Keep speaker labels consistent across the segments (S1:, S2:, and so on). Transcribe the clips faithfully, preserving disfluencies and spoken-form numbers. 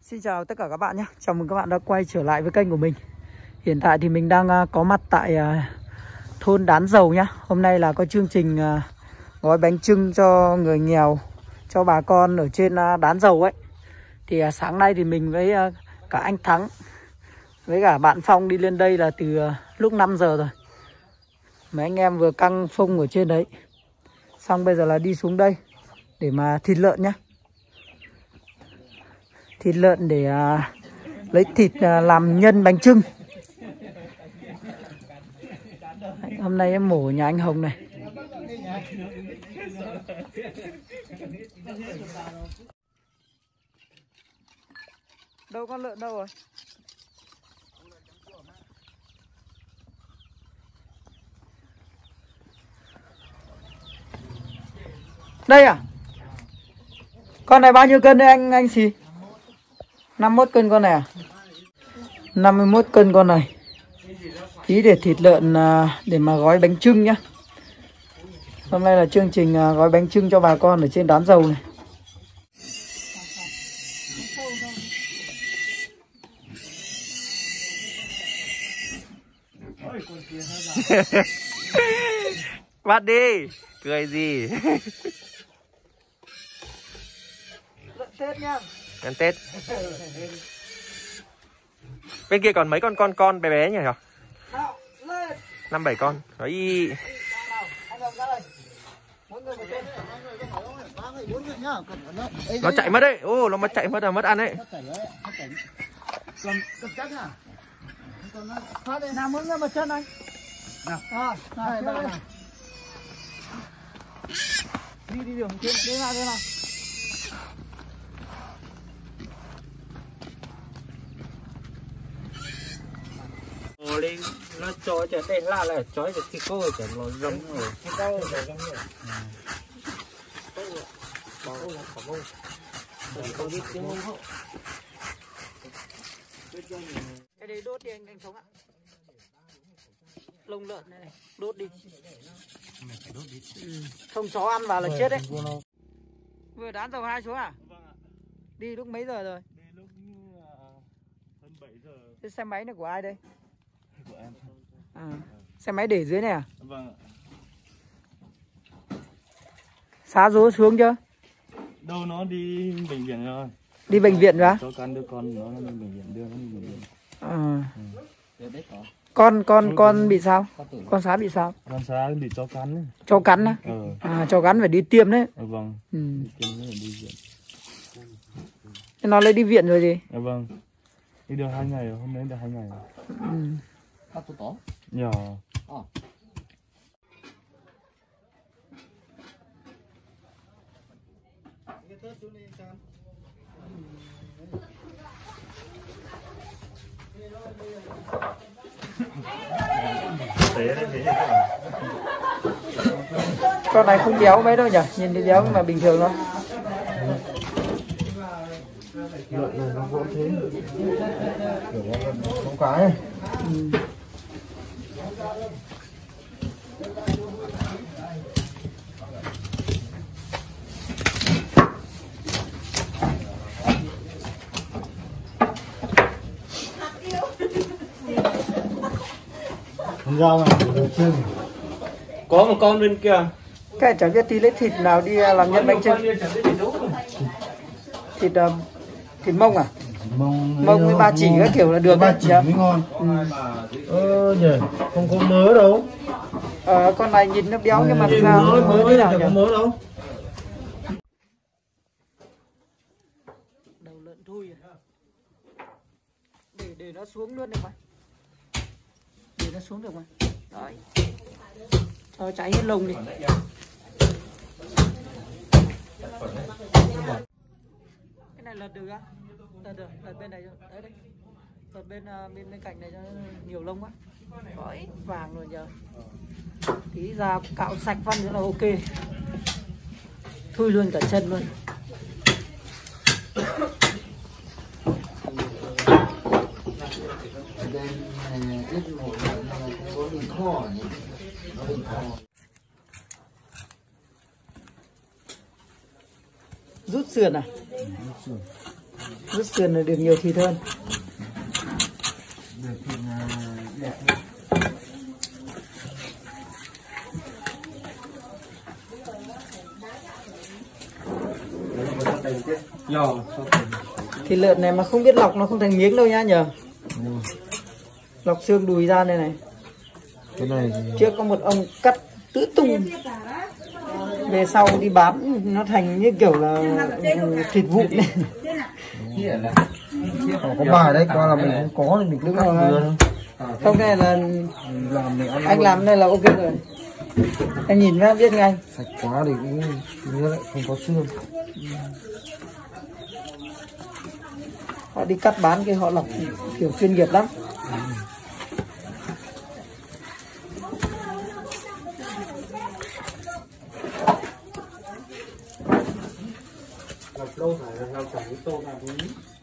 S1: Xin chào tất cả các bạn nhé. Chào mừng các bạn đã quay trở lại với kênh của mình. Hiện tại thì mình đang có mặt tại thôn Đán Dầu nhá. Hôm nay là có chương trình gói bánh chưng cho người nghèo, cho bà con ở trên Đán Dầu ấy. Thì sáng nay thì mình với cả anh Thắng với cả bạn Phong đi lên đây là từ lúc năm giờ rồi. Mấy anh em vừa căng phông ở trên đấy. Xong bây giờ là đi xuống đây để mà thịt lợn nhá. Thịt lợn để à, lấy thịt à, làm nhân bánh chưng. Đấy, hôm nay em mổ nhà anh Hồng này. Đâu con lợn đâu rồi? Đây à? Con này bao nhiêu cân đấy anh anh xì? năm mươi mốt cân con này à? năm mươi mốt cân con này. Tí để thịt lợn để mà gói bánh chưng nhá. Hôm nay là chương trình gói bánh chưng cho bà con ở trên Đán Dầu này.
S2: Bắt đi, cười gì?
S1: Lợn Tết nhá.
S2: Ăn Tết. Bên kia còn mấy con con con bé bé nhỉ hả? Năm bảy con. Đấy. Nó chạy mất đấy. Ô, nó mất chạy mất là mất ăn đấy.
S1: Nào muốn ra một chân anh. Nào. À, nào, nào, nào. Đi đi đường trên, đi nào đi nào.
S2: Ồ lên nó chói trở đây là là chói được cái cô trở nó giống rồi. Cái câu rồi giống rồi. Bảo là có không? Không biết tiếng không?
S1: Cái đấy đốt đi anh anh Thống ạ. Lông lợn này, này đốt đi. Ừ. Không chó ăn vào là chết đấy. Vừa Đán Dầu hai xuống à?
S3: Vâng ạ.
S1: Đi lúc mấy giờ rồi?
S3: Đi lúc hơn bảy giờ.
S1: Cái xe máy này của ai đây?
S3: Của em.
S1: À, xe máy để dưới này à?
S3: Vâng ạ.
S1: Xá rố xuống chưa?
S3: Đâu nó đi bệnh viện rồi.
S1: Đi bệnh viện rồi á?
S3: Cho con đưa con nó đi bệnh viện, đưa nó đi bệnh viện.
S1: À.
S3: Ừ.
S1: Con con con bị sao? Con Xá bị sao?
S3: Con Xá bị chó cắn ấy.
S1: Chó cắn á?
S3: Ừ.
S1: À, chó cắn phải đi tiêm đấy.
S3: À, vâng.
S1: Ừ.
S3: Đi tiêm nó phải đi viện.
S1: Thế nó lấy đi viện rồi gì?
S3: À, vâng. Đi được hai ngày rồi, hôm nay được hai ngày rồi.
S1: Ừ.
S3: Nhỏ.
S1: Con này không béo mấy đâu nhỉ? Nhìn thấy béo nhưng mà bình thường thôi.
S3: Lợn này nó gỗ thế. Không cái.
S1: Ừ.
S3: Rau này chân. Có một con bên kia.
S1: Cái chẳng biết tí lấy thịt nào đi làm nhân bánh chưng. Thịt uh, thịt mông à?
S3: Mông,
S1: mông với ba chỉ các kiểu là được.
S3: Ba chỉ mới ngon. Ừ. Ơ nhỉ, không có mớ đâu.
S1: Ờ, con này nhìn nó béo nhưng mà
S3: sao
S1: mớ,
S3: mớ,
S1: mớ thế nào nhỉ?
S3: Không có mớ đâu.
S1: Đầu lợn thui à? Để để nó xuống luôn được mà. Để nó xuống được mà. Đấy. Cho cháy hết lông đi. Cái này lật được á? Lật được, lật bên này cho. Đấy đấy. Lật bên bên bên cạnh này cho nhiều lông quá. Đấy, vàng rồi giờ. Tí ra cạo sạch văn nữa là ok. Thui luôn cả chân luôn.
S4: Đây này ít một có bị kho nhỉ? Nó bị kho.
S1: Rút sườn à?
S4: Rút sườn.
S1: Rút sườn là được nhiều thịt hơn.
S4: Được thịt đẹp.
S1: Thịt lợn này mà không biết lọc nó không thành miếng đâu nhá nhờ.
S4: Ừ.
S1: Lọc xương đùi ra đây này.
S4: Cái này thì...
S1: Trước có một ông cắt tứ tung, về sau đi bán nó thành như kiểu là thịt vụn này.
S4: Có bài đấy, qua là mình không có thì mình cứ làm được.
S1: Không, cái này là
S4: làm mình ăn
S1: anh làm đây là ok rồi. Em nhìn ra biết ngay.
S4: sạch quá thì cũng như lại không có xương.
S1: Họ đi cắt bán kia họ lọc kiểu chuyên nghiệp lắm.
S2: Lọc lâu phải là lọc chẳng tô là đúng.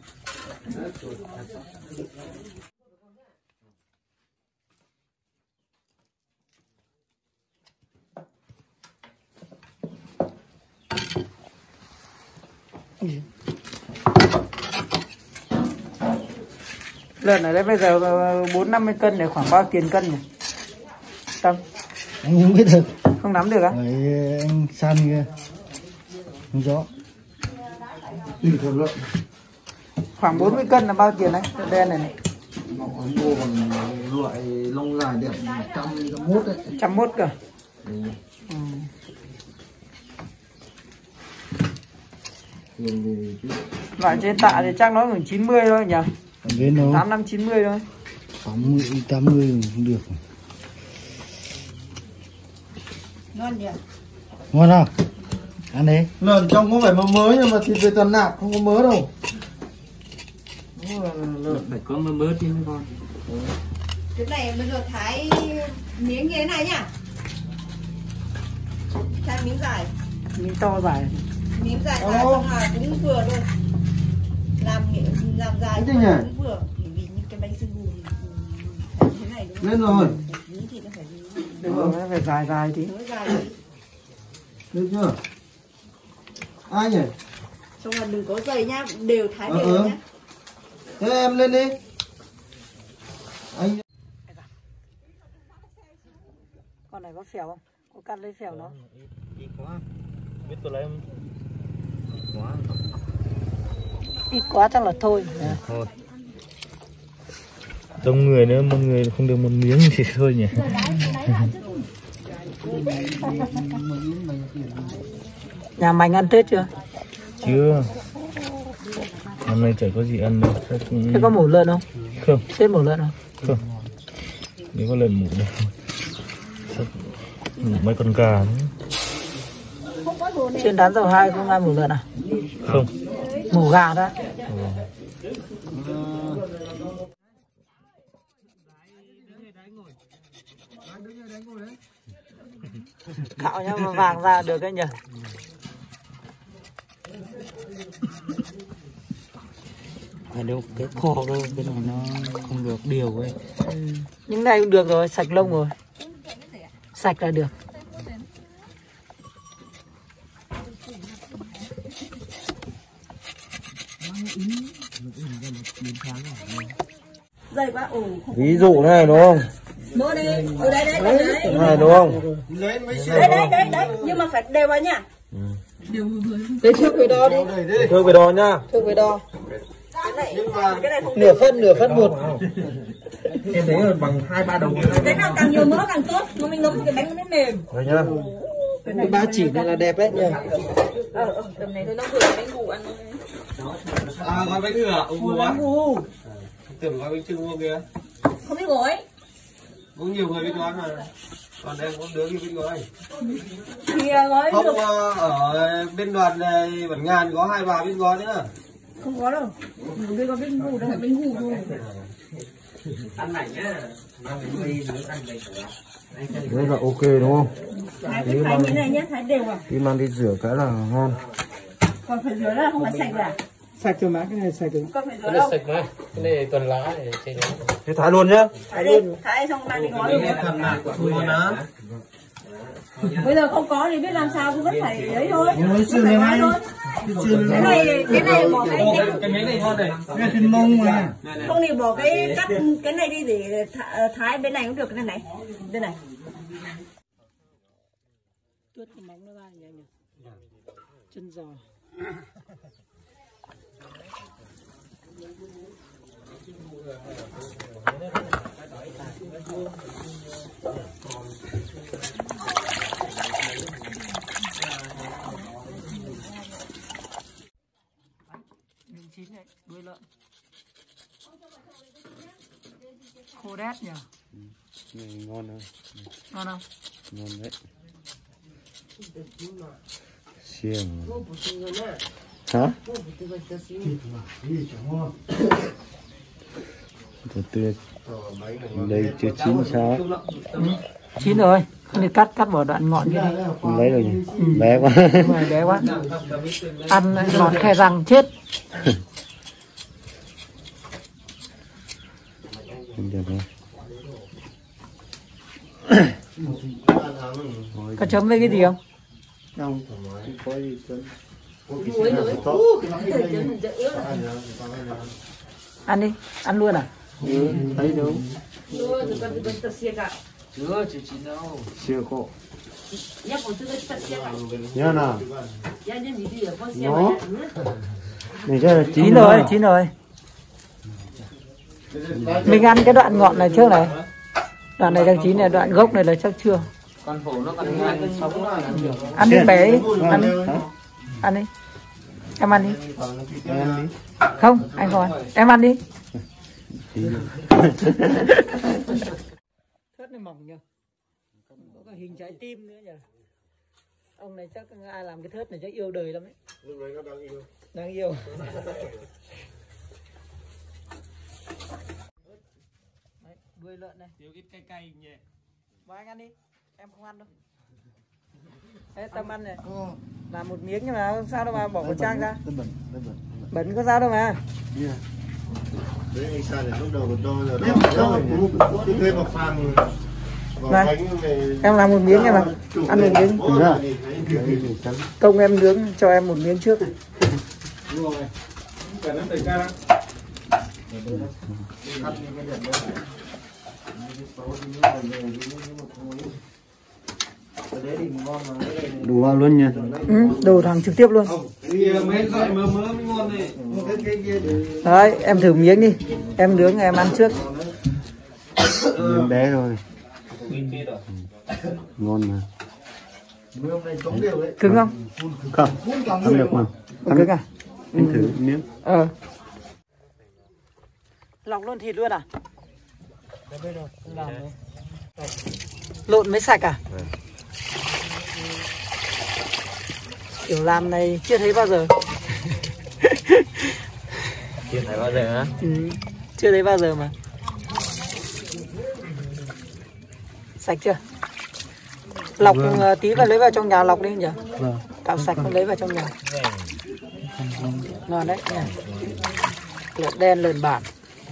S1: Lợn ở đây bây giờ bốn năm mươi cân này khoảng bao tiền cân nhỉ? Tâm
S4: Anh không biết được.
S1: không nắm được á?
S4: Đấy, anh san kia không rõ. Tùy theo lợn.
S1: Khoảng bốn mươi cân là bao tiền đấy? Lợn đen này này.
S4: Nó có mua còn loại lông dài đẹp một trăm mốt đấy.
S1: một trăm mốt cơ.
S4: Ừ.
S1: Ừ.
S4: Thì chứ...
S1: Loại trên tạ thì chắc nó khoảng chín mươi thôi nhỉ?
S4: Còn bên đâu?
S1: tám năm chín mươi thôi.
S4: tám mươi, tám mươi không được.
S1: Ngon nhỉ?
S4: Ngon không? Ăn đi. Lợn trong có phải mỡ mới nhưng mà thịt về toàn nạc, không có mỡ đâu.
S2: Lợn phải có mỡ mỡ chứ con.
S5: Cái này bây giờ thái miếng như thế này nhá. Thái miếng dài.
S1: Miếng to dài.
S5: Miếng dài dài xong là cũng vừa thôi. Làm làm dài
S4: cũng
S5: vừa. Vì những cái bánh sưng gù thì thế này đúng không?
S4: Lên rồi.
S5: Miếng thịt nó phải
S1: Đúng rồi, nó phải dài dài tí.
S5: nó dài đi.
S4: Được chưa? Ai nhỉ?
S5: Xong là đừng có dày nhá, đều thái
S4: Ờ,
S5: đều
S4: ờ.
S5: nhá.
S4: Thế em lên đi. Anh
S1: Con này có phèo không? Có cắt lấy phèo nó.
S2: Ít quá. Biết tôi lấy không? Quá.
S1: Ít quá chắc là thôi.
S2: Thôi. Đông người nữa, một người không được một miếng thì thôi nhỉ.
S1: Nhà mình ăn Tết chưa?
S2: Chưa. Năm nay chẳng có gì ăn đâu.
S1: Thế có mổ lợn không?
S2: Không.
S1: Tết mổ lợn không?
S2: Không. Nếu có lợn mổ đâu. Mổ mấy con gà nữa.
S1: Trên đán dầu hai không ai mổ lợn à?
S2: Không.
S1: Mổ gà đó. Cạo nhá, mà vàng ra được đấy nhỉ?
S2: Phải đâu cái kho đâu, cái này nó không được điều ấy.
S1: Ừ. Những này cũng được rồi, sạch lông rồi. Sạch là được.
S5: Dày quá, ồ.
S4: ví dụ này đúng không?
S5: Mỡ đi. Ừ đấy đấy đấy. Đấy,
S4: Này đúng không?
S5: đấy đấy đấy, đấy. Nhưng mà phải đều vào nhá.
S1: Lấy thước về đo đi.
S4: Thưa về đo nhá.
S1: Thước về đo.
S5: Cái này, cái này không
S1: Nửa phân, nửa phân một.
S4: Em thấy là bằng hai ba đồng.
S5: cái nào càng nhiều mỡ càng tốt, mà mình nấu cái bánh nó mới mềm.
S4: Rồi nhá.
S1: Cái ba chỉ này là đẹp đấy nhỉ?
S5: Ờ, ờ, tầm này thôi nó vừa bánh gù ăn thôi.
S3: À, gói bánh thừa, ông mua á. Tưởng gói bánh trưng mua kìa.
S5: Không biết gói.
S3: Cũng nhiều người biết gói mà. Còn em có đứa kia biết gói.
S5: Thì uh, gói
S3: Không,
S5: được.
S3: uh, ở bên đoàn này Bản Ngàn có hai bà biết gói nữa.
S5: Không có đâu. Mình có bánh gù đâu, phải bánh gù thôi.
S3: Ăn này nhá. Mang bánh đi nữa ăn bánh của
S4: Đấy là ok đúng không?
S5: Thái cái thái như này nhé, thái đều à.
S4: Khi mang đi rửa cái là ngon.
S5: Còn phải rửa là không phải sạch à?
S1: Sạch rồi má, cái này sạch rồi.
S5: Còn phải rửa đâu?
S2: Sạch mà. Cái này toàn lá để chơi đấy.
S4: Thế thái luôn nhá.
S5: Thái đi, thái xong mang đi gói luôn.
S3: Thầm nạc của tôi á.
S5: Bây giờ không có thì biết làm sao, cứ vẫn phải ấy thôi.
S4: Mới
S5: Vẫn
S4: xưa
S5: phải
S4: này
S5: gói
S4: này.
S5: thôi. Cái này cái này bỏ cái cái,
S2: cái miếng này ngon này.
S4: Cái thịt mông mà.
S5: không thì bỏ cái cắt cái này đi để th thái bên này cũng được, cái này này bên này.
S1: Tuốt cái móng nó ra nhỉ anh nhỉ? Chân giò. Miếng chín này, đuôi lợn. Khô đét nhỉ?
S3: Ừ, ngon không?
S1: Ngon không?
S3: Ngon đấy. Xiềng. Hả? Thật tươi. Đây chưa chín sao?
S1: Ừ, chín rồi. Không thì cắt cắt bỏ đoạn ngọn kia đi.
S3: Lấy rồi nhỉ?
S1: Ừ.
S3: Bé quá.
S1: Đúng rồi, bé quá. Ăn ngọt khe răng chết.
S3: Không được đâu.
S1: Có chấm với cái gì không?
S4: Không, thoải mái. Có gì chấm.
S1: Ăn đi, ăn luôn à?
S3: Ừ, thấy đúng.
S2: Chưa, chưa chín đâu.
S3: Chưa có. Nhớ nào. Nó. Này chắc là chín,
S1: Chín rồi, chín rồi. Mình ăn cái đoạn ngọn này trước này. Đoạn này đang chín này, đoạn gốc này là chắc chưa.
S2: Con hổ nó còn ngon hơn sống rồi.
S1: Ăn đi bé đi, ăn đi. Ăn đi. Em ăn đi.
S3: Em đi.
S1: Không, anh không ăn. Em ăn đi. Thớt này mỏng nhỉ? Có cả hình trái tim nữa nhỉ? Ông này chắc ai làm cái thớt này chắc yêu đời lắm ấy.
S4: Lúc đấy nó đang yêu.
S1: Đang yêu. Đấy, đuôi lợn này.
S2: Thiếu ít cay cay nhỉ.
S1: Bỏ anh ăn đi. Em không ăn đâu. Ê, Tâm ăn này. Làm một miếng nhưng mà sao đâu mà bỏ khẩu trang ra.
S4: Bẩn, bẩn, bẩn.
S1: Bẩn có sao đâu mà.
S4: Yeah. Đấy anh sai để lúc đầu còn đo giờ đo rồi. Cứ thêm một phang vào bánh này.
S1: Em làm một miếng em mà. Ăn một miếng.
S3: Đúng
S1: Công em nướng cho em một miếng trước.
S2: Đúng rồi. Cả nó tới ca.
S3: đủ vào luôn nha.
S1: Ừ, đồ thằng trực tiếp luôn.
S2: Mấy loại mơ mơ mới ngon này.
S1: Đấy, em thử miếng đi. Em nướng em ăn trước.
S3: Miếng bé rồi. Ngon mà.
S1: Cứng không?
S3: Không, ăn được mà.
S1: Ăn cứng à?
S3: Anh thử miếng.
S1: Ờ. Lọc luôn thịt luôn à? Đây rồi, làm đấy. Lộn mới sạch à?
S3: Ừ.
S1: Kiểu làm này chưa thấy bao giờ.
S2: Chưa thấy bao giờ hả?
S1: Ừ, chưa thấy bao giờ mà. Sạch chưa? Lọc vâng. Tí và lấy vào trong nhà lọc đi nhỉ?
S3: Vâng.
S1: Cạo sạch và lấy vào trong nhà. Ngon đấy nha. Lợn đen, lợn bản.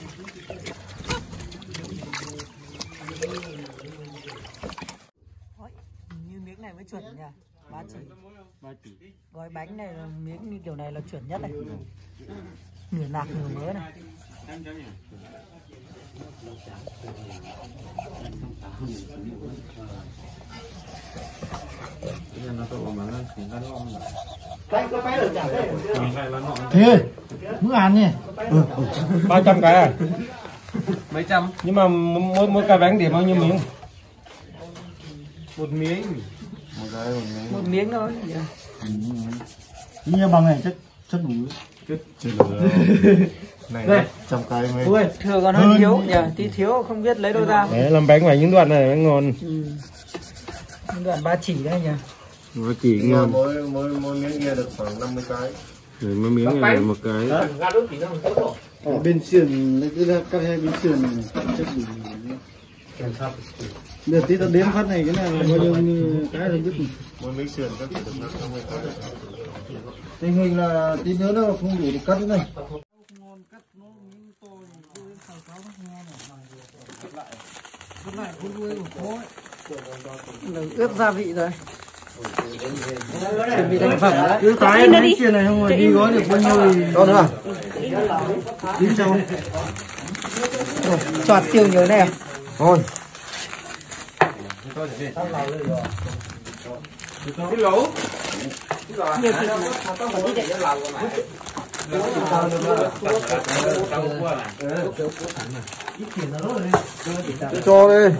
S1: Như miếng này mới chuẩn nhỉ? Ba chỉ. Gói bánh này là miếng như kiểu này là chuẩn nhất này. Nửa nạc nửa mỡ này.
S4: Thế ơi, muốn ăn nhỉ?
S2: Ba trăm cái à? Mấy trăm? Nhưng mà mỗi mỗi cái bánh để bao nhiêu miếng? Một miếng.
S3: Một cái một miếng.
S1: Một miếng thôi.
S4: Như bằng này chắc chắc đủ.
S3: Chưa được. Này
S1: Đây.
S3: trăm cái mới.
S1: Ui, thừa còn hơi thiếu nhỉ, tí thiếu không biết lấy đâu ra.
S2: Đấy, làm bánh phải những đoạn này mới ngon.
S1: Ừ. Những đoạn ba chỉ đấy nhỉ.
S3: Nó chỉ ngon.
S4: Mỗi mỗi mỗi miếng kia được khoảng năm mươi cái.
S3: Rồi mấy miếng này một cái.
S4: Ở bên sườn lấy cái cắt hai bên sườn chắc đủ. Được tí ta đếm phát này cái này bao nhiêu như cái rồi biết.
S3: Mỗi miếng sườn có thể được năm mươi cái.
S4: Tình hình là tí nữa nó không đủ được cắt thế này.
S1: Ướp gia vị rồi. chuẩn bị thành phẩm đấy.
S3: Cứ cái mấy chuyện này không mà đi gói được bao nhiêu thì
S1: Đó nữa à?
S3: đi đâu.
S1: Choạt siêu nhớ này à?
S3: Thôi. Cho đi.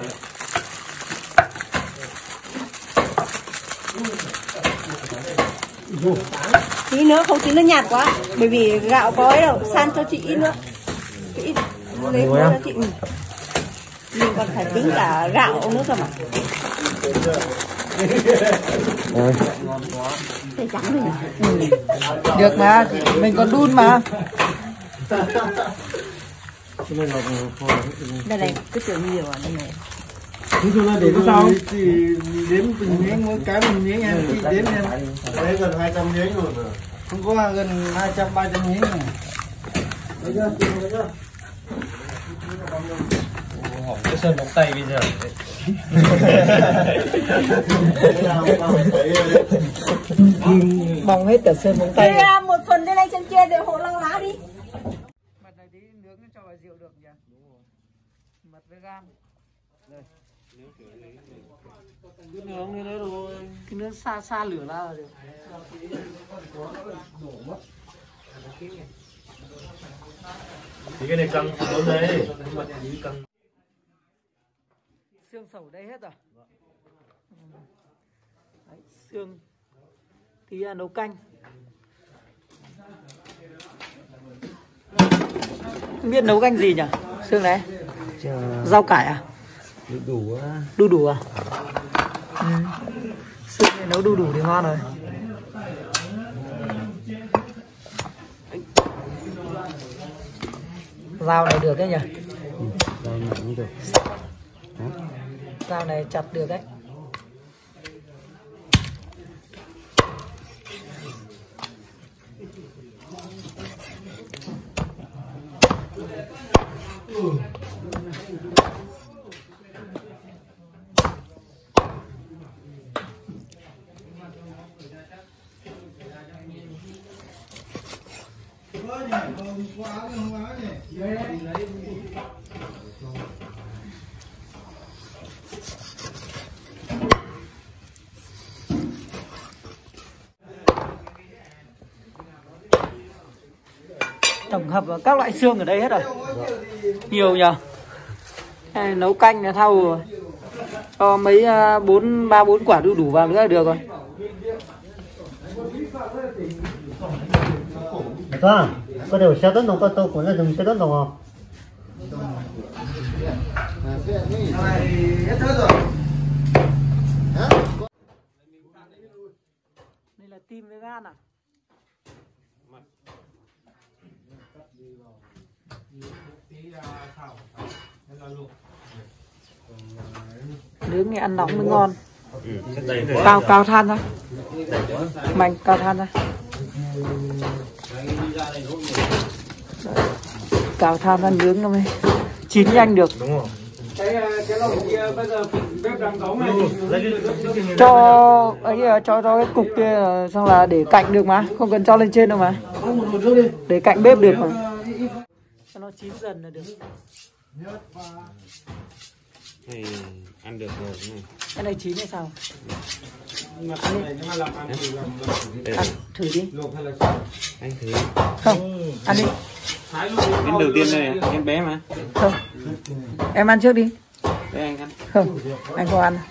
S5: Tí nữa không tí nó nhạt quá. Bởi vì gạo có ấy đâu, san cho chị ít nữa. Chị ít lấy mua cho chị. Mình còn phải tính cả gạo nữa cơ mà.
S3: Rồi.
S5: Thế trắng rồi nhỉ?
S1: Ừ. Được mà, mình còn đun mà.
S5: Đây này, cứ tưởng nhiều ở đây này.
S3: Nói chung là để cái sau thì đếm từng miếng mỗi cái một miếng em chị đếm em.
S4: Đấy gần hai trăm miếng rồi mà.
S3: Không có gần hai trăm ba trăm miếng này. Đấy chưa? Đấy chưa?
S2: Hỏng cái sơn móng tay bây giờ.
S1: Bong hết cả sơn móng tay.
S5: Thế một phần đây này trên kia để hộ lau lá đi.
S1: Mật này tí nướng cho vào rượu được nhỉ? Mật với gan.
S3: Cứ nướng như thế rồi.
S1: Cứ nướng xa xa lửa là được.
S2: Thì cái này căng xuống đấy.
S1: Xương sầu đây hết rồi. Đấy, xương tí là nấu canh. Không biết nấu canh gì nhỉ? Xương đấy. Rau cải à?
S3: Đủ đủ á.
S1: Đu đủ à? Ừ. Xương này nấu đu đủ thì ngon rồi. Dao này được đấy nhỉ?
S3: Ừ, dao này cũng được. Đó.
S1: Dao này chặt được đấy. Tổng hợp các loại xương ở đây hết rồi. Nhiều nhờ. Đây, nấu canh là thau rồi. Cho mấy bốn ba bốn quả đu đủ vào nữa là được rồi.
S6: Có, có điều xe tấn đồng có tô cũng là dùng xe tấn đồng không?
S3: Này hết hết rồi. Hả?
S1: Đây là tim với gan à? Nướng nghe ăn nóng mới ngon. Cao cao than ra. Mạnh cao than ra. Cao than ra nướng nó mới chín nhanh được.
S2: Đúng rồi.
S3: Cái cái lẩu kia bây giờ bếp đang nóng này.
S1: Cho ấy cho cho cái cục kia xong là để cạnh được mà, không cần cho lên trên đâu mà. Để cạnh bếp được mà. Cho nó chín dần là được.
S2: Này ăn được rồi này.
S1: Cái này chín hay sao?
S2: Ăn,
S1: ăn thử đi.
S2: anh thử.
S1: Không, ăn đi.
S2: Đến đầu tiên đây em bé mà.
S1: Không. Em ăn trước đi.
S2: Để anh ăn.
S1: Không, anh không ăn.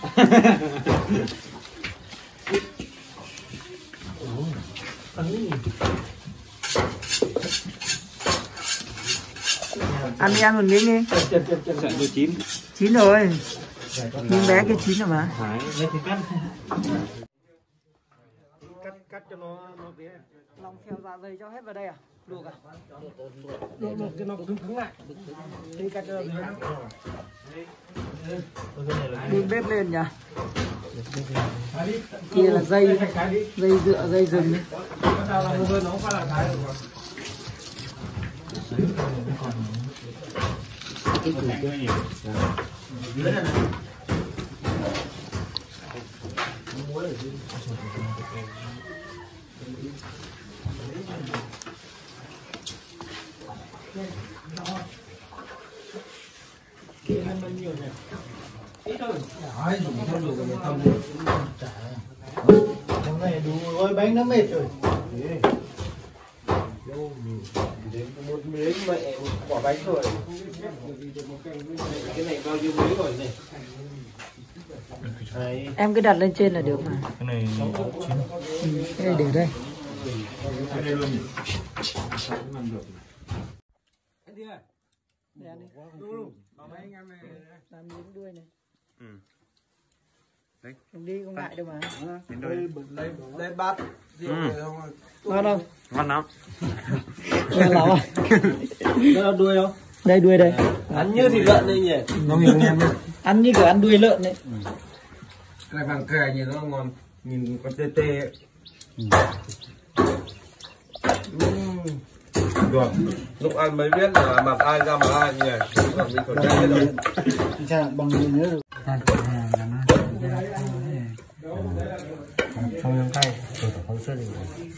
S1: Ăn đi, ăn một miếng đi.
S2: Sợ tôi chín.
S1: Chín rồi. Miếng bé kia chín rồi mà.
S2: Phải, lấy thì cắt.
S3: Cắt cắt cho nó nó bé.
S1: Lòng phèo dạ dày cho hết vào đây à? Luộc à?
S3: Luộc luộc cho nó cứng cứng lại. Đi cắt cho nó.
S1: Đun bếp lên nhỉ? Kia là dây dây dựa dây rừng đấy.
S3: Hôm nay đủ gói bánh nó mệt rồi.
S4: Một miếng mẹ một quả bánh rồi. Cái này bao nhiêu miếng rồi này? Đấy.
S1: Em cứ đặt lên trên là được mà.
S2: Cái này
S1: Ừ, cái này để đây.
S2: cái này luôn nhỉ?
S1: Để ăn đi. Làm miếng đuôi này.
S2: Ừ. Đấy.
S1: Không đi không ngại đâu mà.
S2: Đến đây.
S3: Lấy lấy bát.
S2: Ừ.
S1: Ngon không?
S2: Ngon lắm.
S1: Ngon lắm à?
S3: Đây là đuôi không?
S1: Đây đuôi đây.
S3: Ăn như thịt lợn đây nhỉ?
S4: Nó mình em nhá.
S1: Ăn như kiểu ăn đuôi lợn đấy.
S4: Cái vàng kè nhìn nó ngon, nhìn con tê tê ấy. Được. Lúc ăn mới biết là mặt ai ra mặt ai nhỉ? Còn mình còn chết rồi.
S3: Chả bằng gì nữa được.
S4: Không nhắm tay, tôi phải không sân.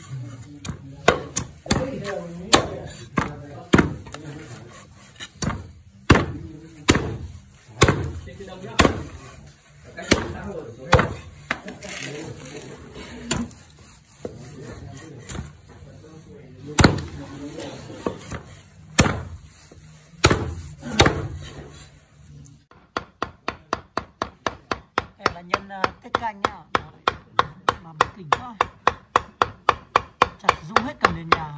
S1: Em là nhân uh, tiết canh nhá. Mà một kỉnh thôi. Chặt rung hết cả nền nhà.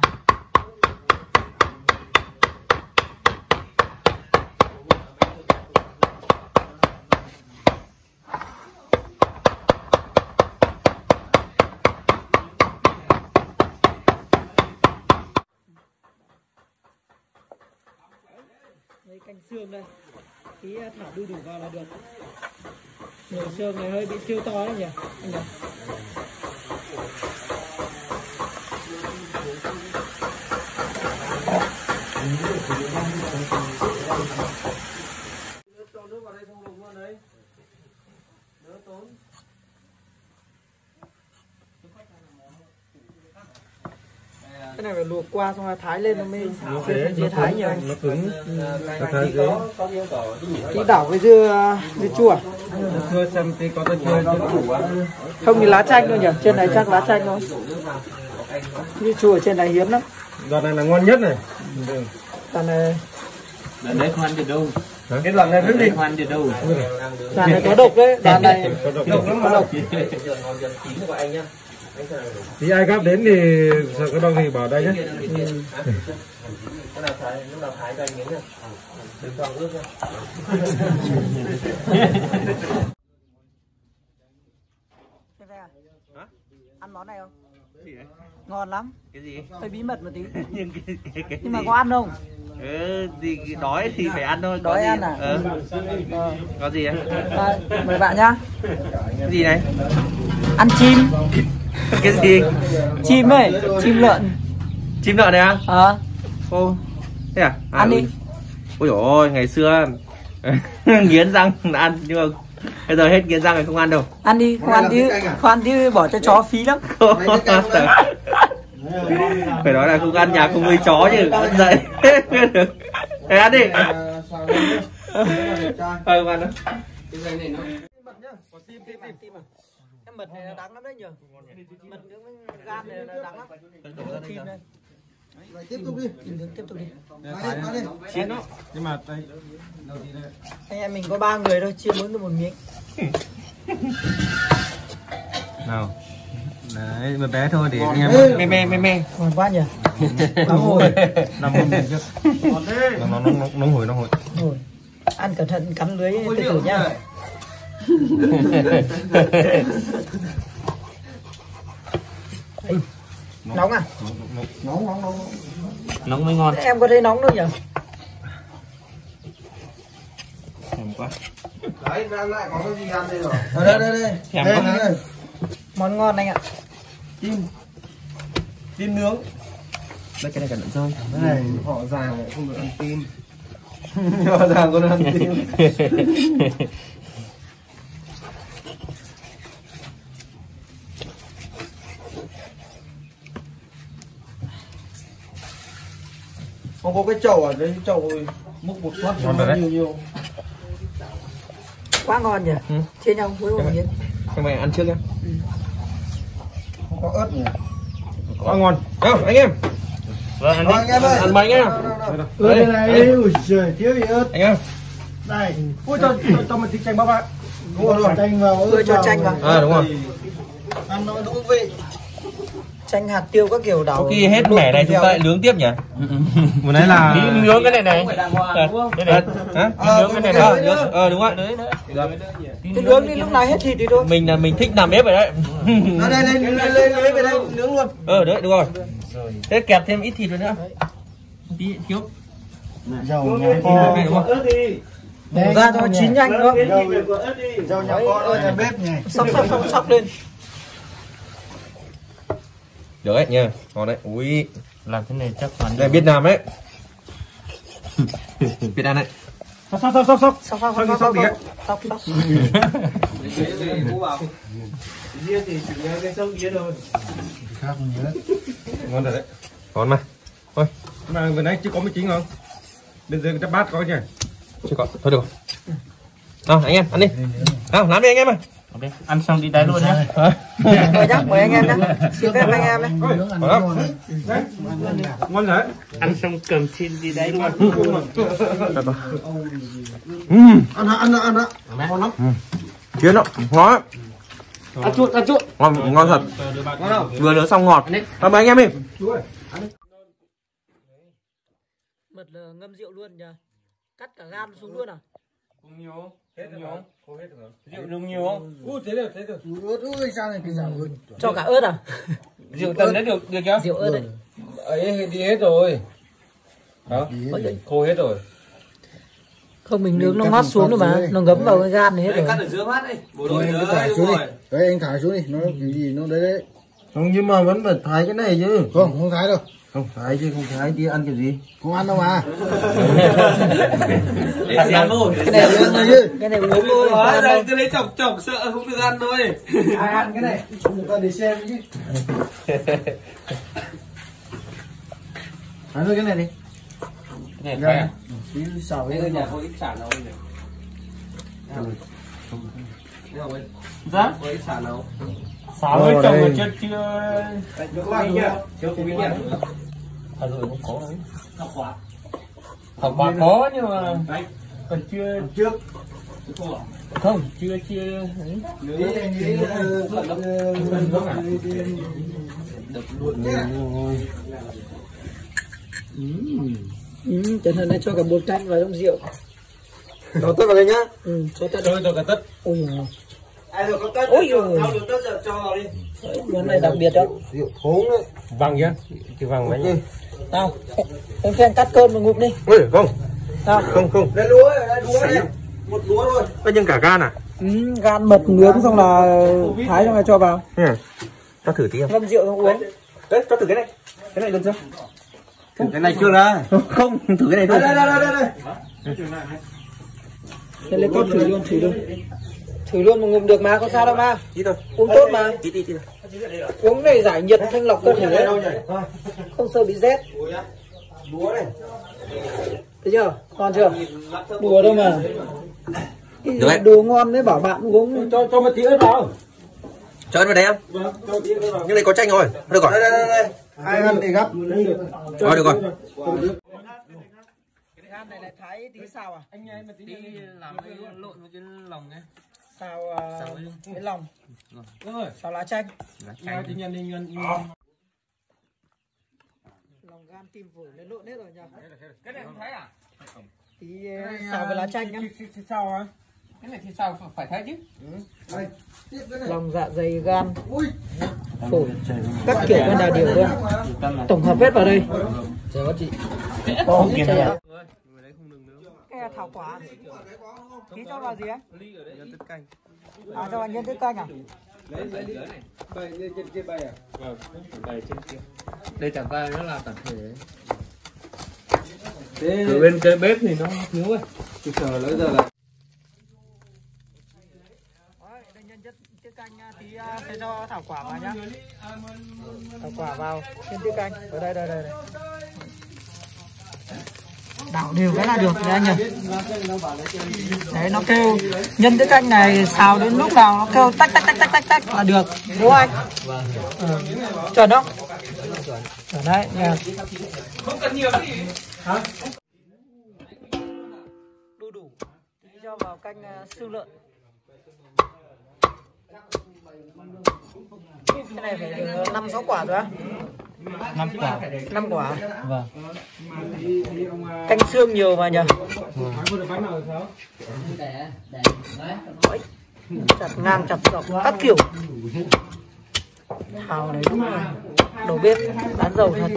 S1: Đây canh xương đây. Tí thả đu đủ vào là được. Nhiều xương này hơi bị siêu to đấy nhỉ? Anh nhỉ?
S3: Cho nước vào đây không lùng luôn đấy. Đỡ tốn.
S1: Cái này phải luộc qua xong rồi thái lên nó mới dưa dưa thái nhỉ anh?
S4: Nó cứng.
S3: Cái này chỉ có có yêu cầu
S1: Tí đảo với dưa dưa chua.
S4: Chưa xem tí có tôi chưa chưa đủ á.
S1: Không thì lá chanh thôi nhỉ? Trên này chắc lá chanh thôi. Dưa chua ở trên này hiếm lắm.
S4: Đoạn này là ngon nhất này.
S1: Đoạn này
S2: Lần đấy không ăn được đâu.
S4: Cái đoạn này rất đi.
S2: Không ăn được đâu.
S1: đoạn này có độc đấy, đoạn này
S4: Có độc.
S1: có độc.
S4: Thì ai gắp đến thì sợ có đau thì bảo đây nhé.
S1: Ăn món này không? Ngon lắm.
S2: Cái gì?
S1: Hơi bí mật một tí.
S2: Nhưng cái, cái, cái
S1: Nhưng mà có ăn không?
S2: Ừ, thì đói thì phải ăn thôi.
S1: Đói
S2: gì?
S1: ăn à?
S2: Ừ.
S1: Ờ.
S2: Có gì á?
S1: À, mời bạn nhá.
S2: Cái gì này?
S1: Ăn chim.
S2: Cái gì?
S1: Chim ấy, chim lợn.
S2: Chim lợn này á?
S1: Ờ.
S2: Ô. Thế à? À
S1: Ăn
S2: ừ.
S1: đi.
S2: Ôi dồi ôi, ngày xưa nghiến răng là ăn nhưng mà bây giờ hết nghiến răng rồi không ăn đâu.
S1: Ăn đi, không ăn chứ, không ăn chứ bỏ cho chó phí lắm.
S2: Phải nói là không ăn nhà không nuôi chó chứ vẫn dậy. Thế ăn đi. Ờ, ăn đó.
S1: Cái mật này nó đắng lắm đấy nhỉ? Mật nướng gan này nó đắng lắm. Chim đây.
S3: Lại tiếp tục đi.
S1: Chim nướng tiếp tục đi.
S3: Đi, đi.
S2: Chiến nó.
S4: Nhưng mà đây
S1: Anh em mình có ba người thôi, chia mỗi người một miếng.
S4: nào. Đấy, mà bé thôi để anh em
S2: Me me me me.
S1: Ngon quá nhỉ? Nóng hổi.
S4: nằm mông mình chứ. Nó nó nó nó hổi nó hổi.
S1: Rồi. Ăn cẩn thận cắn lưới tự tử nhá. Nóng à?
S3: Nóng nóng nóng.
S2: Nóng mới ngon.
S1: Em có thấy nóng đâu nhỉ?
S2: Thèm quá.
S3: Đấy, ra lại có cái gì ăn đây rồi. Ở đây đây đây.
S2: Thèm
S3: Đây,
S2: quá.
S3: đây.
S1: Món ngon anh ạ.
S3: Tim. Tim nướng.
S2: Đây cái này cẩn thận rơi.
S3: Cái này họ già lại không được ăn tim. Họ già còn ăn tim. Không có cái chậu ở đây, chậu múc một phát nhiều nhiều.
S1: Quá ngon nhỉ. Ừ. Chia nhau với một miếng.
S7: Các mày ăn trước nhá.
S1: Ừ.
S3: Không có ớt nhỉ.
S7: Quá ngon. Nào anh em.
S3: Vâng, anh, anh em ơi.
S7: Ăn bánh nhá.
S3: Ớt đây này, ui giời, thiếu gì ớt.
S7: Anh em.
S3: Đây. Ui cho cho, cho một tí chanh bắp ạ. Đúng rồi, chanh vào, ớt
S1: cho chanh vào.
S7: À đúng rồi.
S3: Ăn nó đúng vị.
S1: Chanh hạt tiêu các kiểu đảo.
S7: Có khi hết mẻ này chúng ta lại nướng tiếp nhỉ?
S3: Vừa nãy là
S7: nướng cái này này. Đây này. Hả? Nướng cái này này. Ờ đúng rồi.
S1: Cái nướng đi lúc nào hết thịt thì thôi.
S7: Mình là mình thích làm bếp rồi đấy.
S3: Ở đây lên lên lên lên về đây nướng luôn.
S7: Ờ đấy đúng rồi. Thế kẹp thêm ít thịt nữa nữa. Tí thiếu.
S3: Dầu nhà kho
S7: đúng không?
S1: Đổ ra cho chín nhanh nữa.
S3: Dầu nhà kho ở nhà bếp nhỉ.
S1: Sóc sóc sóc sóc lên.
S7: Được đấy nha, ngon đấy. Ui,
S2: làm thế này chắc hoàn
S7: đây biết làm đấy. Biết ăn đấy.
S3: Sóc sóc sóc sóc sóc
S1: sóc sóc sóc sóc sóc sóc.
S3: Bia thì chỉ nghe cái sóc bia thôi. Khác nhớ.
S7: Ngon rồi đấy. Ngon mà. Thôi.
S3: Mà vừa nãy chưa có mới chín không? Bên dưới cái bát có chứ?
S7: Chưa có. Thôi được rồi. Nào anh em ăn đi. Nào làm đi anh em ơi.
S2: Okay. Ăn xong đi đáy luôn nhá.
S1: Mời nhá, mời anh em nhá. Xin phép anh em đấy.
S3: Ngon rồi.
S2: Ăn xong cầm xin đi đáy luôn.
S3: Ăn hả, ăn hả, ăn hả. Ngon lắm.
S7: Chuyến đó, ngon lắm.
S3: Ăn chuột, ăn chuột.
S7: Ngon, ngon thật. Vừa nướng xong ngọt. Mời anh em đi.
S1: Mật là ngâm rượu luôn nhỉ. Cắt cả gan xuống luôn à?
S7: Không nhiều. Hết nhiều không? Không hết được.
S2: Rượu nướng nhiều không?
S3: Ui thế được, thế được. Ui sao này cái rượu.
S1: Cho cả ớt à?
S2: Rượu tần đấy được được chưa?
S1: Rượu ớt đấy.
S7: Ấy đi hết rồi. Đó, khô hết rồi.
S1: Không mình nướng nó ngót xuống rồi mà, nó ngấm vào cái gan này hết rồi.
S2: Cắt ở giữa mắt đi. Bộ
S3: Thôi anh cứ thả xuống đi. Đấy anh thả xuống đi, nó cái gì nó đấy đấy. Không nhưng mà vẫn phải thái cái này chứ. Không, không thái đâu. Không thái chứ không thái thì ăn kiểu gì? Không ăn đâu mà.
S2: Để xem thôi.
S1: Cái này uống thôi. Cái này uống thôi.
S2: Hóa ra cái đấy chọc chọc sợ không được ăn thôi.
S3: Ai ăn cái này? Người ta để xem chứ. Ăn thôi cái này đi.
S2: Cái này phải à?
S3: Xíu xào
S2: Bây
S3: với
S2: giờ nhà có ít xả nấu nhỉ? Dạ? Có ít xả nấu.
S3: Xào với chồng mà
S2: chưa chưa
S3: Được lạnh chưa?
S2: chưa có biết nhỉ? À rồi cũng có đấy. Học quả. Học quả có nhưng mà còn chưa
S3: trước.
S2: Không, chưa chưa
S1: Ừ, Trần Hân này cho cả bột chanh vào trong rượu.
S3: Cho tất vào đây nhá.
S1: Ừ, cho tất.
S2: Rồi rồi cả tất.
S1: Ôi giời.
S3: Ai rồi có tất.
S1: Ôi giời.
S3: Thao được tất giờ cho vào đi.
S1: Đấy, món này đặc biệt đó.
S3: Rượu thốn đấy.
S7: Vàng nhá. Chứ vàng mấy nhá.
S1: Nào, em phen cắt cơm và ngụm đi.
S7: Ui, không.
S1: Nào.
S7: Không không.
S3: Đây lúa này, đây lúa này. Một lúa thôi.
S7: Có nhưng cả gan à?
S1: Ừ, gan mật nướng xong là thái xong rồi cho vào.
S7: Ừ. Cho thử tí không?
S1: Ngâm rượu xong uống.
S7: Đấy, cho thử cái này. Cái này được chưa?
S3: Thử cái này chưa ra.
S7: Không, thử cái này thôi.
S3: Đây đây đây đây đây.
S1: Thế lấy cốt thử luôn, thử luôn. Thử luôn mà ngụm được mà, có sao đâu mà.
S7: Tí thôi.
S1: Uống tốt mà.
S7: Tí tí tí.
S1: Uống này giải nhiệt thanh lọc cơ thể đấy. Không sợ bị rét.
S3: Lúa này.
S1: Thấy chưa? Ngon chưa? Đùa đâu mà. Cái
S7: Được đấy.
S1: đồ ngon đấy bảo bạn uống.
S3: Cho cho một tí ớt vào.
S7: Cho ăn vào đây em.
S3: Vâng, cho tí ớt vào.
S7: Nhưng này có chanh rồi. Được rồi.
S3: Đây đây đây đây. Ai ăn thì gấp.
S7: Rồi được rồi.
S1: Cái gan này lại thái tí xào à?
S2: Anh em mà tí làm cái lộn với cái lòng ấy.
S1: Xào uh, cái lòng.
S3: Đúng rồi.
S1: Xào lá chanh.
S3: Chanh thì nhân đi nhân.
S1: Lòng gan tim phổi lên lộn hết rồi nhỉ?
S2: Cái này không thấy à?
S1: Tí xào với lá chanh nhá.
S3: Sao á?
S2: Cái này thì sao phải thấy chứ?
S3: Đây.
S1: Lòng dạ dày gan. Phổi. Các kiểu con đà điểu luôn. Tổng hợp hết vào đây.
S2: Chờ bác chị.
S1: Có ít chai ạ. Cái là thảo quả. Tí cho vào gì ấy? À cho vào nhân tiết canh à?
S2: Đây chẳng qua nó là tập thể. Từ bên cái bếp thì nó thiếu ấy.
S3: Chứ chờ lấy giờ là
S1: Đây nhân chất tiết canh tí sẽ cho thảo quả vào nhá. Thảo quả vào trên tiết canh. Ở đây đây đây đây. Đảo đều cái là được nha anh nhỉ. Đấy, nó kêu nhân cái canh này xào đến lúc nào nó kêu tách tách tách tách tách tách là được, đúng không anh? Ừ. Chuẩn không? Chuẩn đấy nha.
S7: Không cần nhiều gì. Hả?
S1: Đu đủ tí cho vào canh uh, xương lợn. Cái này phải được năm sáu quả rồi á.
S2: năm quả.
S1: năm quả.
S2: Vâng.
S1: Canh xương nhiều mà nhỉ. Chặt ngang chặt dọc các kiểu. Hào này đúng là đầu bếp bán dầu thật.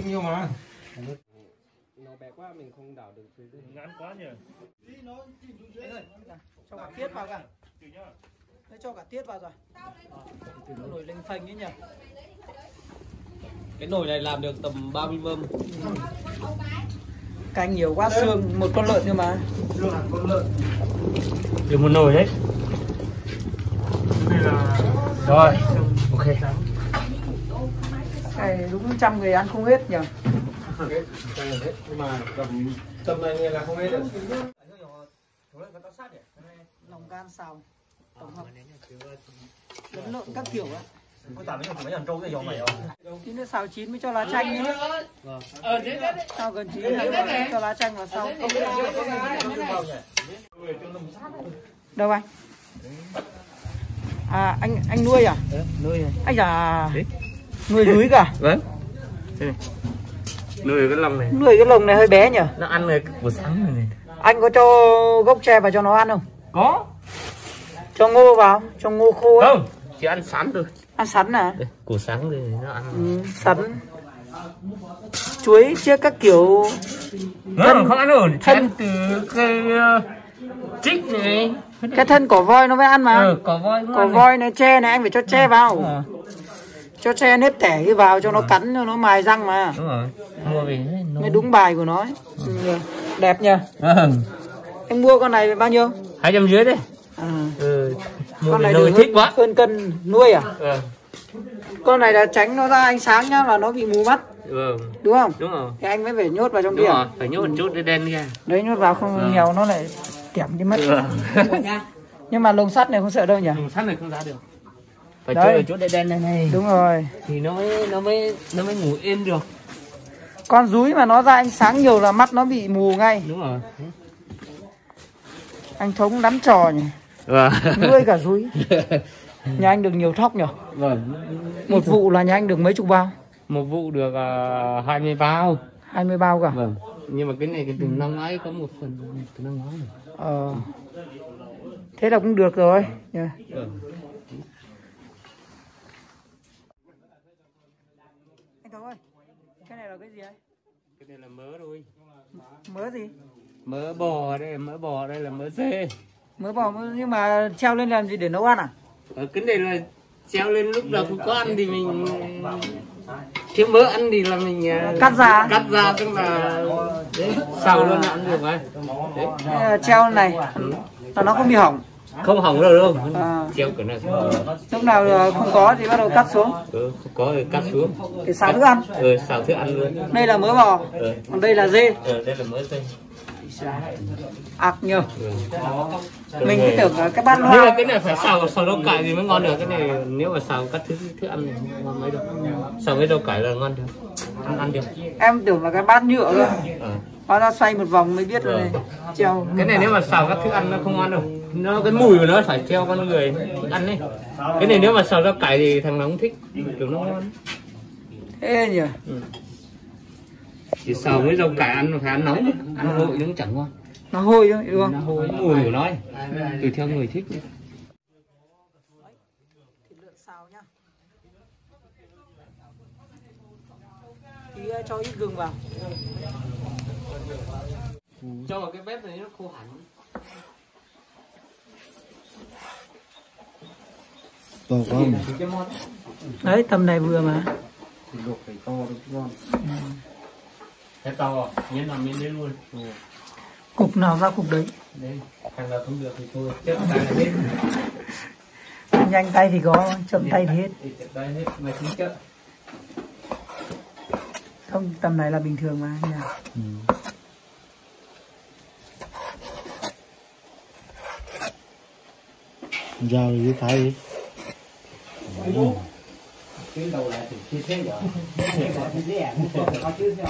S7: Nó bé quá mình không đảo được, ngắn quá nhỉ.
S1: Cho cả tiết vào cả. Đấy, cho cả tiết vào rồi. Nồi lênh phanh ấy nhỉ.
S7: Cái nồi này làm được tầm ba mươi mâm.
S1: Canh nhiều quá, xương một con lợn nhưng mà.
S2: Được một nồi đấy. Rồi, ok.
S1: Này đúng trăm người ăn không hết nhỉ.
S3: Nhưng mà tầm tầm này là không hết được.
S1: Lòng gan xào tổng hợp lẫn lộn các kiểu á. Tí nữa xào chín mới cho lá chanh nữa. Sao gần chín là cho lá chanh vào sau. Đâu anh? À anh anh nuôi à?
S7: Ừ, nuôi này.
S1: Anh à? Nuôi rúi cả?
S7: Vâng. Đây này. Nuôi cái lồng này.
S1: Nuôi cái lồng này hơi bé nhỉ?
S7: Nó ăn này buổi sáng này, này.
S1: Anh có cho gốc tre vào cho nó ăn không?
S7: Có.
S1: Cho ngô vào, cho ngô khô ấy.
S7: Không, chỉ ăn sắn thôi.
S1: Ăn sắn à?
S7: Đây, củ sắn thì nó ăn.
S1: Ừ, sắn. Chuối chiếc các kiểu.
S7: Nó thân, không ăn được, thân từ cây uh, trích này.
S1: Cái thân cỏ voi nó mới ăn mà.
S7: Ừ, cỏ voi.
S1: Cỏ voi này, tre này anh phải cho tre vào. À. Cho tre nếp tẻ cái vào cho nó cắn cho nó mài răng mà.
S7: Đúng rồi. Mua về nó...
S1: mới đúng bài của nó ấy. Ừ. Đẹp nhỉ.
S7: Ừ.
S1: Anh mua con này bao nhiêu?
S7: Hai trăm dưới đấy.
S1: À.
S7: Ừ.
S1: Con này được thích quá. Hơn cân nuôi à?
S7: Ừ.
S1: Con này là tránh nó ra ánh sáng nhá là nó bị mù mắt.
S7: Ừ.
S1: Đúng không?
S7: Đúng rồi.
S1: Thì anh mới phải nhốt vào trong
S7: Đúng
S1: kia.
S7: rồi, phải nhốt một chút để đen ra.
S1: Đấy, nhốt vào không
S7: Ừ.
S1: nghèo nó lại kẻm đi mất.
S7: Ừ.
S1: Nhưng mà lồng sắt này không sợ đâu nhỉ?
S7: Lồng sắt này không ra được. Phải
S1: Đấy.
S7: chơi ở chỗ đen đen này này.
S1: Đúng rồi.
S7: Thì nó mới nó mới nó mới ngủ yên được.
S1: Con rúi mà nó ra ánh sáng nhiều là mắt nó bị mù ngay.
S7: Đúng rồi.
S1: Anh Thống đắm trò nhỉ.
S7: Vâng.
S1: Nuôi cả rúi. Nhà anh được nhiều thóc nhỉ?
S7: Vâng.
S1: Một vụ là nhà anh được mấy chục bao?
S7: Một vụ được uh, hai mươi bao.
S1: hai mươi bao cả?
S7: Vâng. Nhưng mà cái này cái từ năm ngoái có một phần từ năm ngoái rồi.
S1: Ờ. Thế là cũng được rồi. Yeah.
S7: Vâng.
S1: Anh Thống ơi, cái này là cái gì ấy?
S7: Cái này là mớ thôi.
S1: Mớ gì?
S7: Mớ bò đây, mớ bò đây là mớ dê.
S1: Mớ bò nhưng mà treo lên làm gì để nấu ăn à?
S7: Ở cái này là treo lên lúc nào không có ăn thì mình thiếu mỡ ăn thì là mình
S1: cắt ra.
S7: Cắt ra tức là đấy, xào luôn là ăn được rồi.
S1: Đấy. Treo này là nó không bị hỏng.
S7: Không hỏng đâu đâu.
S1: À.
S7: Treo cái này.
S1: Lúc nào không có thì bắt đầu cắt xuống.
S7: Ừ, không có thì cắt xuống.
S1: Để xào thức ăn.
S7: Ừ, xào thức ăn luôn.
S1: Đây là mớ bò.
S7: Ừ.
S1: Còn đây là dê.
S7: Ừ, đây là mớ dê.
S1: Ạc nhiều.
S7: Ừ.
S1: Mình cứ tưởng là cái bát
S7: nhưng mà
S1: hoa.
S7: cái này phải xào xào rau cải thì mới ngon được. Cái này nếu mà xào các thứ thức ăn này không ngon mấy được. Xào với rau cải là ngon được. Ăn ăn được.
S1: Em tưởng là cái bát nhựa cơ.
S7: Ừ.
S1: Hóa ra xoay một vòng mới biết rồi này. Treo.
S7: Cái này nếu mà xào các thức ăn nó không ngon đâu. Nó cái mùi của nó phải treo con người thích ăn đấy. Cái này nếu mà xào rau cải thì thằng nào cũng thích, kiểu nó ngon.
S1: Thế nhỉ.
S7: Ừ. Chỉ xào với rau cải ăn phải ăn nóng, ăn nguội nó cũng chẳng ngon.
S1: Nó hôi thôi, đúng
S7: Nó
S1: không?
S7: hôi mùi của nó ấy. Tùy theo người thích.
S1: Thịt lợn xào nhá. Tí cho ít gừng vào.
S7: Cho vào cái bếp này nó khô hẳn.
S3: To không?
S1: Đấy, tầm này vừa mà.
S3: Thì luộc phải to được ngon.
S7: Thế to, nhớ nằm bên đấy luôn. Ừ.
S1: Cục nào ra cục đấy.
S7: Đấy, thằng nào không được thì thôi, chết tay là hết.
S1: Nhanh tay thì có, chậm tay thì hết.
S7: Thì chết tay hết, mà chính chợ.
S1: Không, tầm này là bình thường mà nha.
S7: Ừ.
S3: Giờ dưới thái đi.
S2: Cái đầu lại thì chi thế rồi. Có cái gì à? Có chứ rồi.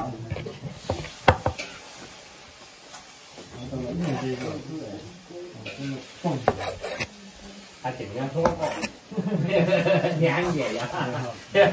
S2: À chỉ nha thuốc không? Nhang vậy vậy.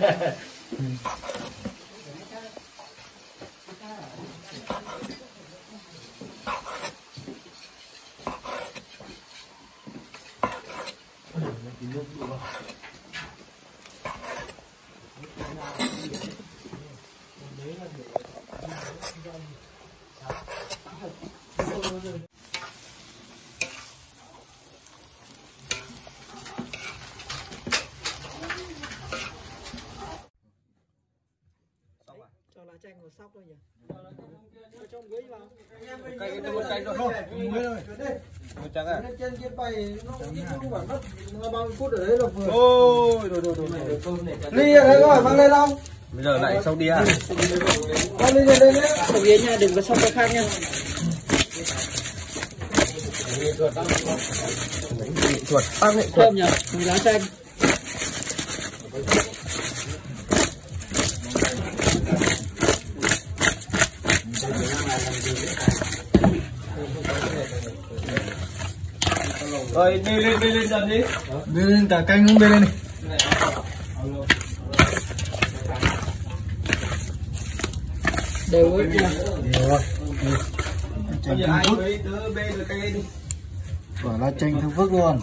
S1: Cho lá chanh vào sóc thôi nhỉ. Cho trong gối vào.
S3: Cây cái một cây rồi. Mới rồi. Một trắng à. Trên kia bày nó không phải mất bao nhiêu phút ở đấy rồi vừa. Ôi rồi rồi rồi. Ly ở đấy có phải mang lên không? Bây giờ lại xong đi à? Con ly lên đây nhé.
S1: Đồng ý nha, đừng có xong cái khác nha.
S3: Chuột ăn đấy.
S1: Thơm nhỉ, mùi lá chanh.
S3: Rồi đi lên đi lên dần đi. Đi lên cả canh cũng đi lên đi.
S1: Đều hết nha.
S3: Rồi. Chanh ai với tớ bê rồi canh lên đi. Quả là chanh thơm phức luôn.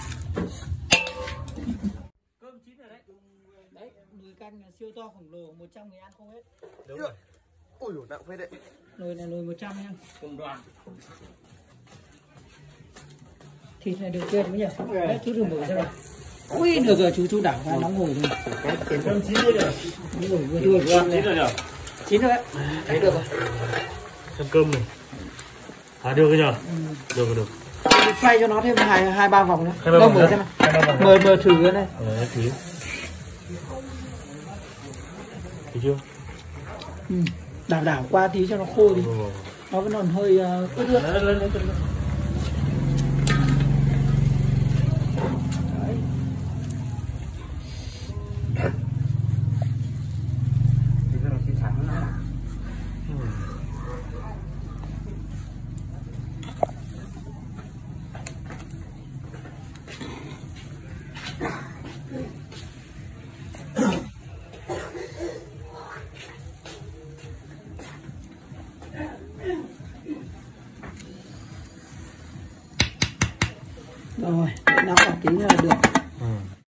S1: Cơm chín rồi đấy. Đấy, nồi canh là siêu to khổng lồ, một trăm người ăn không hết.
S3: Đúng rồi. Ôi dồi, nặng phết đấy.
S1: Nồi này nồi một trăm nha.
S7: Cùng đoàn.
S1: Thịt này được chưa đúng nhỉ? Đấy, chú đừng mở ra này. Ui, được rồi, chú chú đảo ra nóng hổi rồi.
S3: Cơm chín đi rồi.
S1: Nóng hổi vừa vừa.
S7: Chín rồi nhỉ?
S1: Chín rồi đấy. Đấy được rồi.
S2: Ăn cơm này. À được cái nhờ? Được được.
S1: Xoay cho nó thêm hai hai ba vòng nữa.
S2: Hai ba
S1: Đâu
S2: vòng
S1: mở
S2: nữa.
S1: xem
S2: Hai ba
S1: nào.
S2: vòng.
S1: Mời mời thử cái này.
S2: Ờ, thử. Thấy chưa?
S1: Ừ. Đảo đảo qua tí cho nó khô đi.
S2: Ừ.
S1: Nó vẫn còn hơi uh, ướt ướt.
S2: Lên lên lên.
S1: Rồi, đảo tí nữa là được.